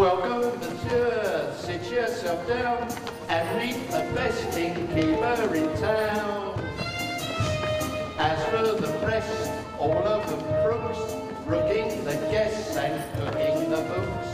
Welcome, monsieur. Sit yourself down and meet the best innkeeper in town. As for the press, all of them crooks, rooking the guests and cooking the books.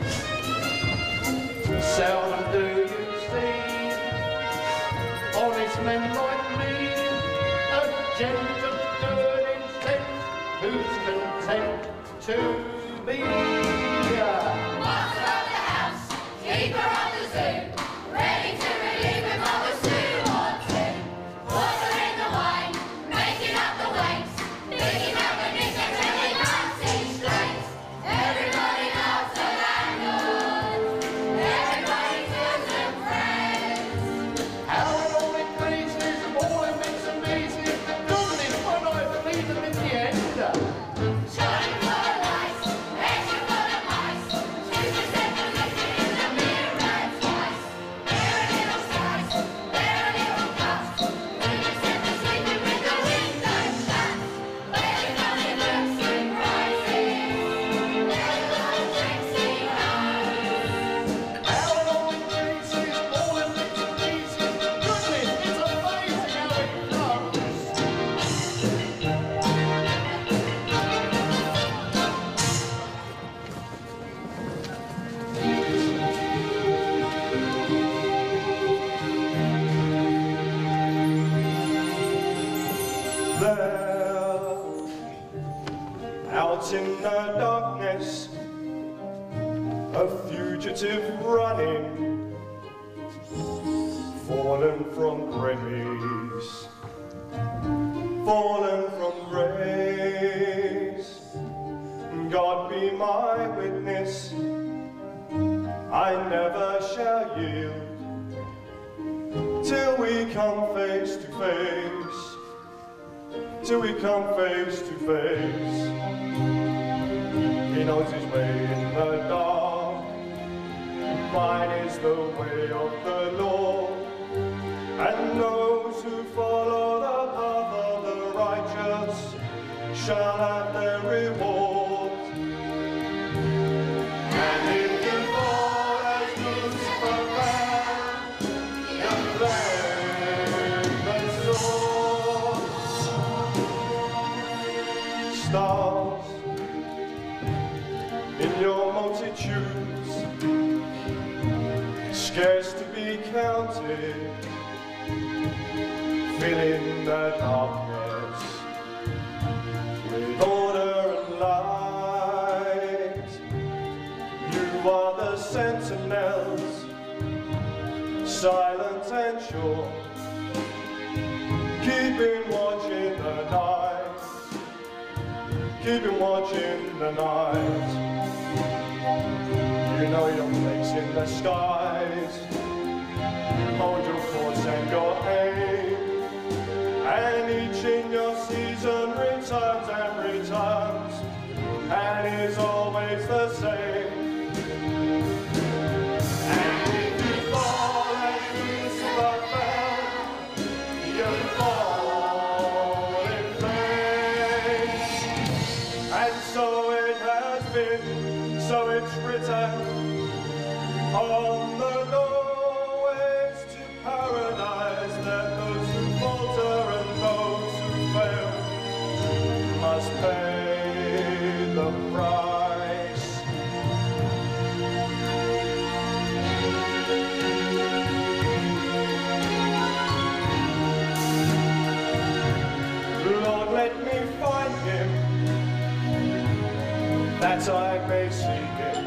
Seldom do you see honest men like me, a gent of good intent, who's content to be master of the house, keeper of the zoo, ready to relieve him of a stew or two. Watering the wine, making up the weights, picking up the knickers, telling fancy straights. Everybody loves the landlord, everybody feels them friends. How it all increases, all it makes them easy, goodness, when I believe them in the end. Shining for a light, extra for the mice, choose to set the lifted in the mirror twice. There a little slice, there a little cut, when you set the sleeping with the window shut. Everybody looks in prices, everybody drinks he knows. How it all increases, all it makes them easy, goodness, it's amazing how it flows. There, out in the darkness, a fugitive running, fallen from grace, fallen from grace. God be my witness, I never shall yield till we come face to face, till we come face to face. He knows his way in the dark, mine is the way of the Lord, and those who follow the path of the righteous shall have their reward. And if you fall as Lucifer fell, you flame the sword. Stars in your multitudes, scarce to be counted, filling the darkness with order and light. You are the sentinels, silent and sure, keeping watch in the night, keeping watch in the night. You know your place in the skies, hold your course and your aim, and each in your season returns and returns, and is always the same. And if you fall as Lucifer fell, you fall in vain. And so it has been, so it's written on the doorways to paradise, that those who falter and those who fail must pay the price. Lord, let me find him, that I may see him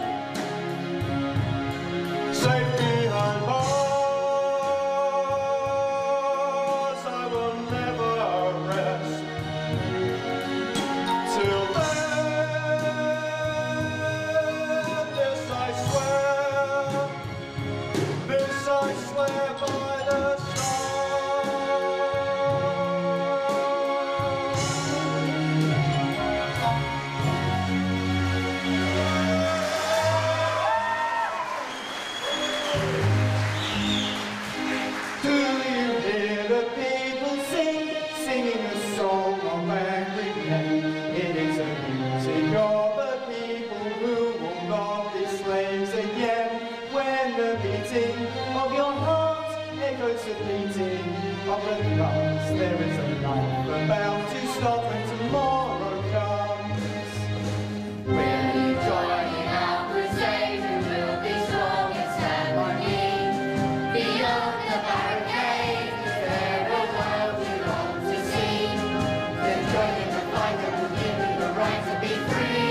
safe behind bars. I will never rest till then. This I swear by the stars. comes, there is a life about to start when tomorrow comes. Will you join in our crusade? We will be strong and stand harmony. Beyond the barricade, is there a world you long to see? Then join in the fight that will give you the right to be free.